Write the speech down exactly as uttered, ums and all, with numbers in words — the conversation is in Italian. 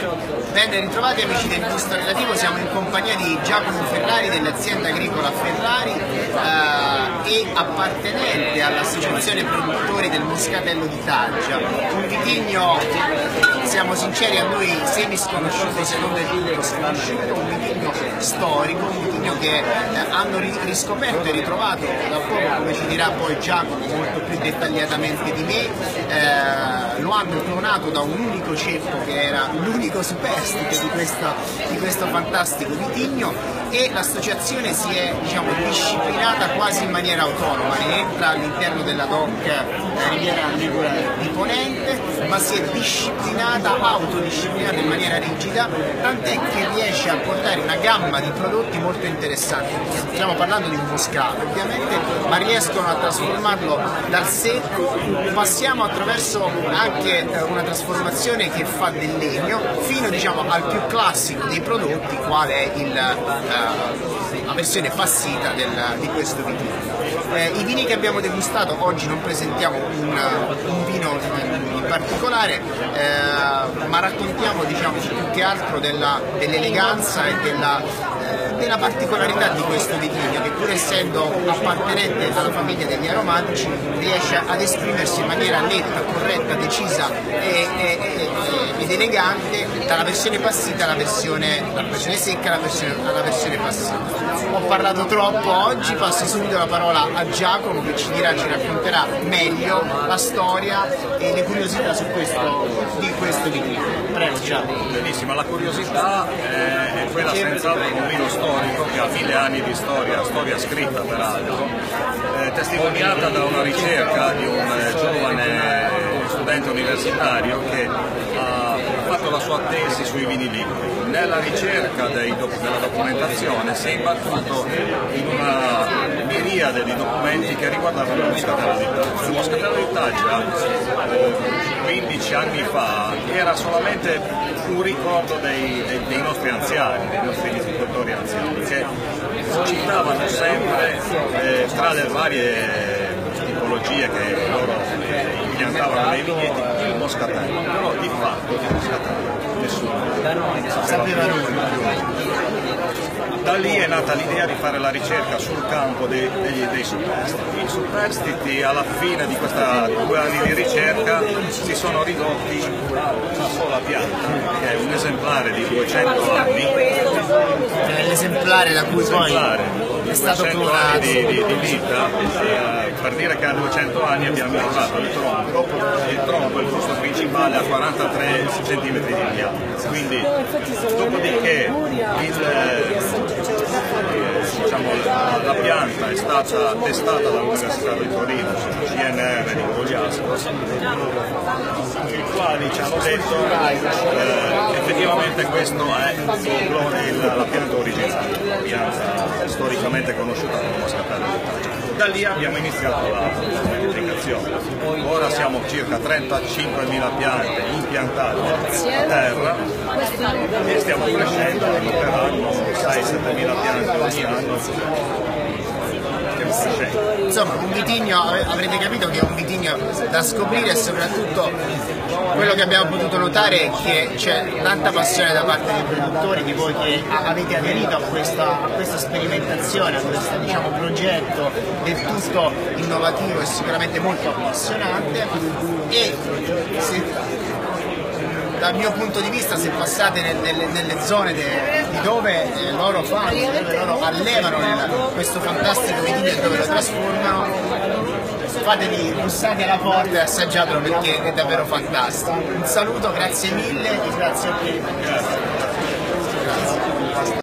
Ben ritrovati amici del Gusto Relativo, siamo in compagnia di Giacomo Ferrari dell'azienda agricola Ferrari eh, e appartenente all'associazione produttori del Moscatello di Taggia, un vitigno, siamo sinceri, a noi semi sconosciuto, se non del tutto sconosciuto, un vitigno storico, un vitigno che eh, hanno riscoperto e ritrovato da poco, come ci dirà poi Giacomo molto più dettagliatamente di me. Eh, lo hanno clonato da un unico ceppo che era l'unico superstite di, questa, di questo fantastico vitigno, e l'associazione si è, diciamo, disciplinata quasi in maniera autonoma, rientra all'interno della D O C eh, Riviera Ligure di Ponente, ma si è disciplinata, autodisciplinata in maniera rigida, tant'è che riesce a portare una gamma di prodotti molto interessanti. Stiamo parlando di un moscato ovviamente, ma riescono a trasformarlo dal secco, passiamo attraverso anche una trasformazione che fa del legno, fino, diciamo, al più classico dei prodotti, quale è il, uh, la versione passita del, di questo vitigno. Eh, I vini che abbiamo degustato, oggi non presentiamo un, un vino in particolare, eh, ma raccontiamo, diciamo, più che altro dell'eleganza e della, eh, della particolarità di questo vitigno, che pur essendo appartenente alla famiglia degli aromatici riesce ad esprimersi in maniera netta, corretta, decisa e, e, e, ed elegante, dalla versione passita alla versione, dalla versione secca alla versione, alla versione passita. Ho parlato troppo oggi, passo subito la parola a Giacomo che ci dirà, ci racconterà meglio la storia e le curiosità su questo, di questo vitigno. Prego Giacomo. Benissimo, la curiosità è, è quella senz'altro di un vino storico che ha mille anni di storia, storia scritta peraltro, eh, testimoniata da una ricerca di un eh, giovane studente universitario che ha fatto la sua tesi sui vini liguri. Nella ricerca dei, della documentazione si è imbattuto in una miriade di documenti che riguardavano il Moscatello di Taggia. Il Moscatello di Taggia eh, quindici anni fa era solamente un ricordo dei, dei, dei nostri anziani, dei nostri viticoltori anziani, che citavano sempre eh, tra le varie tipologie che loro eh, impiantavano nei vigneti il moscatello, però di fatto il moscatello nessuno sapeva nulla. Da lì è nata l'idea di fare la ricerca sul campo dei, dei, dei superstiti. I superstiti, alla fine di questi due anni di ricerca, si sono ridotti a una sola pianta, che è un esemplare di duecento anni. È l'esemplare da cui poi è stato clonato. Di, di, di vita, eh, per dire che a duecento anni abbiamo misurato il tronco, il tronco, il fusto principale, a quarantatré centimetri di diametro. Quindi, dopodiché il, eh, diciamo, la, la pianta è stata testata dall'Università di Torino, C N R di Gogliasco, i quali ci hanno detto eh, effettivamente questo è il, la pianta originale, la pianta storicamente conosciuta come Moscatello di Taggia. Da lì abbiamo iniziato la moltiplicazione. Ora siamo circa trentacinquemila piante impiantate a terra e stiamo crescendo, arriveranno sei settemila piante ogni anno. Insomma, un vitigno, avrete capito che è un vitigno da scoprire, e soprattutto quello che abbiamo potuto notare è che c'è tanta passione da parte dei produttori, di voi che avete aderito a questa, a questa sperimentazione, a questo, diciamo, progetto del tutto innovativo e sicuramente molto appassionante. E se, dal mio punto di vista, se passate nel, nelle, nelle zone de, di dove eh, loro fanno, dove loro allevano nella, questo fantastico vitigno e dove lo trasformano, fatevi, bussate alla porta e assaggiatelo perché è davvero fantastico. Un saluto, grazie mille e grazie a te.